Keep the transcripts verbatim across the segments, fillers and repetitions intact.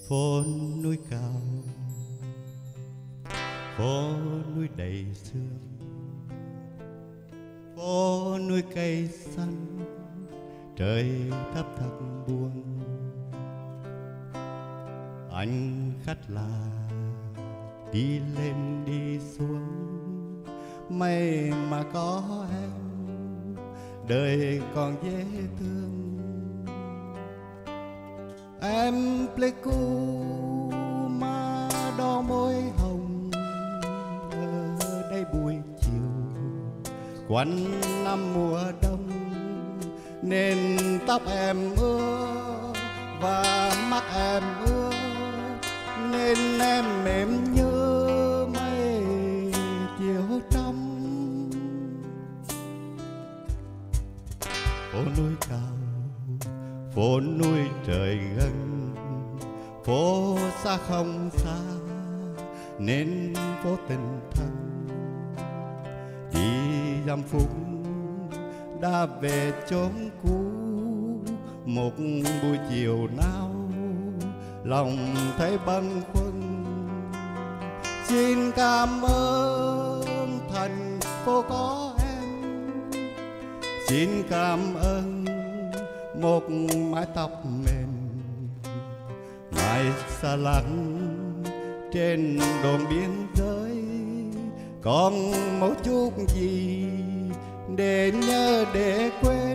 phố núi cao, phố núi đầy sương, phố núi cây xanh, trời thấp thật buồn. Anh khách là đi lên đi xuống, may mà có em, đời còn dễ thương. Em pleiku mà đo môi hồng ở đây buổi chiều, quanh năm mùa đông nên tóc em ướt và mắt em ướt, nên em mềm như mây chiều trong. Phố núi cao, phố núi trời gần, phố xa không xa nên phố tình thân. Đi dăm phút đã về chốn cũ, một buổi chiều nào lòng thấy bâng khuâng. Xin cảm ơn thành phố có em, xin cảm ơn một mái tóc mềm mãi xa lánh trên đồn biên giới. Còn một chút gì để nhớ để quên.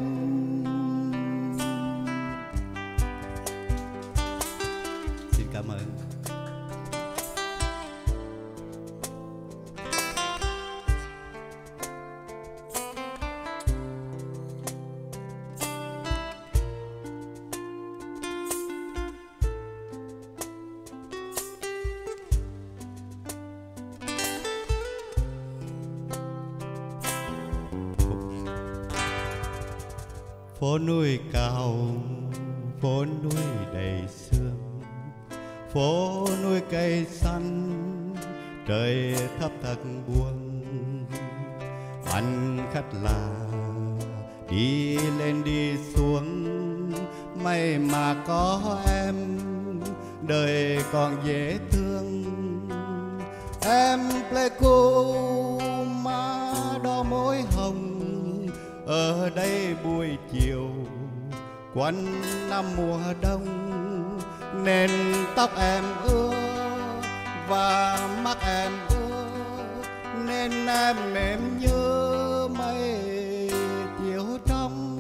Xin cảm ơn. Phố núi cao, phố núi đầy sương, phố núi cây xanh, trời thấp thật buồn. Anh khách là đi lên đi xuống, may mà có em, đời còn dễ thương. Em pleiku mà đo môi hồng ở đây buổi chiều, quanh năm mùa đông nên tóc em ướt và mắt em ướt, nên em mềm như mây chiều trong.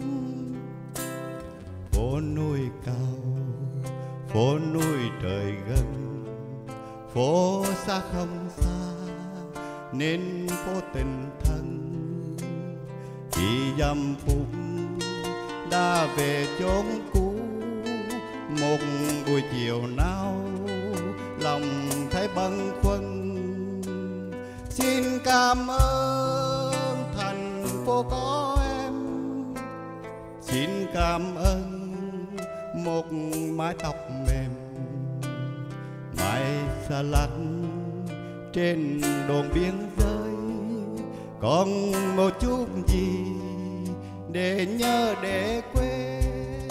Phố núi cao, phố núi trời gần, phố xa không xa nên phố tình thân. Chỉ dăm phút đã về chốn cũ, một buổi chiều nào lòng thấy bâng khuâng. Xin cảm ơn thành phố có em, xin cảm ơn một mái tóc mềm mãi xa lánh trên đồn biên giới. Còn một chút gì để nhớ để quên,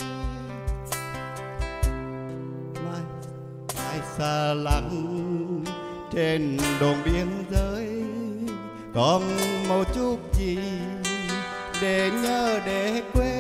mai mai xa lắm trên đồn biên giới. Còn một chút gì để nhớ để quên.